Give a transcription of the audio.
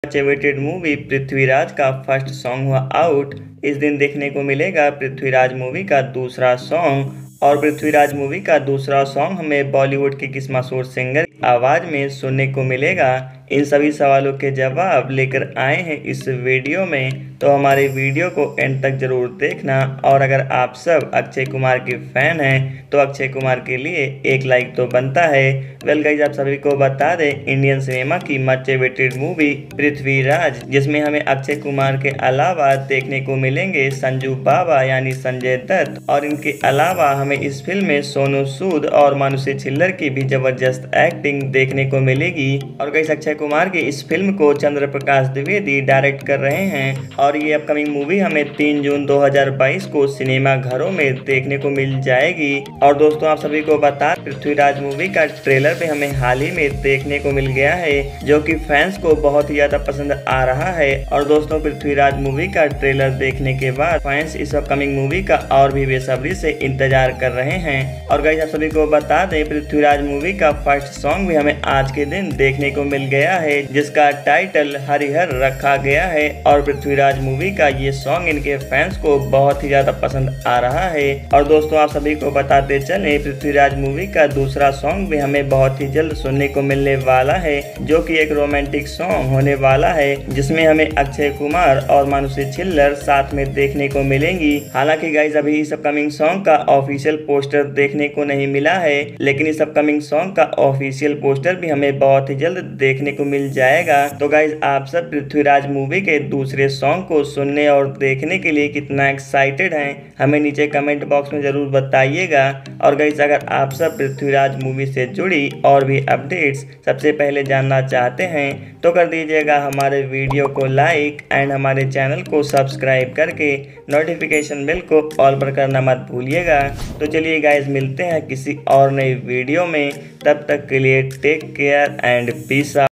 Much awaited movie Prithviraj का first song हुआ out. इस दिन देखने को मिलेगा पृथ्वीराज मूवी का दूसरा सॉन्ग। और पृथ्वीराज मूवी का दूसरा सॉन्ग हमें बॉलीवुड के किस मशहूर सिंगर की आवाज़ में सुनने को मिलेगा। इन सभी सवालों के जवाब लेकर आए हैं इस वीडियो में, तो हमारे वीडियो को एंड तक जरूर देखना। और अगर आप सब अक्षय कुमार के फैन हैं तो अक्षय कुमार के लिए एक लाइक तो बनता है। वेल गाइस, आप सभी को बता दें, इंडियन सिनेमा की मच अवेटेड मूवी पृथ्वीराज, जिसमें हमें अक्षय कुमार के अलावा देखने को मिलेंगे संजू बाबा यानी संजय दत्त, और इनके अलावा हमें इस फिल्म में सोनू सूद और मानुषी छिल्लर की भी जबरदस्त एक्टिंग देखने को मिलेगी। और गाइस, अक्षय कुमार की इस फिल्म को चंद्र प्रकाश द्विवेदी डायरेक्ट कर रहे हैं और ये अपकमिंग मूवी हमें 3 जून 2022 को सिनेमा घरों में देखने को मिल जाएगी। और दोस्तों, आप सभी को बता, पृथ्वीराज मूवी का ट्रेलर पे हमें हाल ही में देखने को मिल गया है, जो कि फैंस को बहुत ही ज्यादा पसंद आ रहा है। और दोस्तों, पृथ्वीराज मूवी का ट्रेलर देखने के बाद फैंस इस अपकमिंग मूवी का और भी बेसब्री से इंतजार कर रहे हैं। और गाइस, आप सभी को बता दें, पृथ्वीराज मूवी का फर्स्ट सॉन्ग भी हमें आज के दिन देखने को मिल गया है, जिसका टाइटल हरिहर रखा गया है। और पृथ्वीराज मूवी का ये सॉन्ग इनके फैंस को बहुत ही ज्यादा पसंद आ रहा है। और दोस्तों, आप सभी को बताते चले, पृथ्वीराज मूवी का दूसरा सॉन्ग भी हमें बहुत ही जल्द सुनने को मिलने वाला है, जो कि एक रोमांटिक सॉन्ग होने वाला है, जिसमें हमें अक्षय कुमार और मानुषी छिल्लर साथ में देखने को मिलेंगी। हालांकि गाइज, अभी इस अपकमिंग सॉन्ग का ऑफिशियल पोस्टर देखने को नहीं मिला है, लेकिन इस अपकमिंग सॉन्ग का ऑफिशियल पोस्टर भी हमें बहुत ही जल्द देखने को मिल जाएगा। तो गाइज, आप सब पृथ्वीराज मूवी के दूसरे सॉन्ग को सुनने और देखने के लिए कितना एक्साइटेड हैं, हमें नीचे कमेंट बॉक्स में जरूर बताइएगा। और गाइज, अगर आप सब पृथ्वीराज मूवी से जुड़ी और भी अपडेट्स सबसे पहले जानना चाहते हैं तो कर दीजिएगा हमारे वीडियो को लाइक एंड हमारे चैनल को सब्सक्राइब करके नोटिफिकेशन बेल को ऑल पर करना मत भूलिएगा। तो चलिए गाइज, मिलते हैं किसी और नई वीडियो में। तब तक के लिए take care and peace out.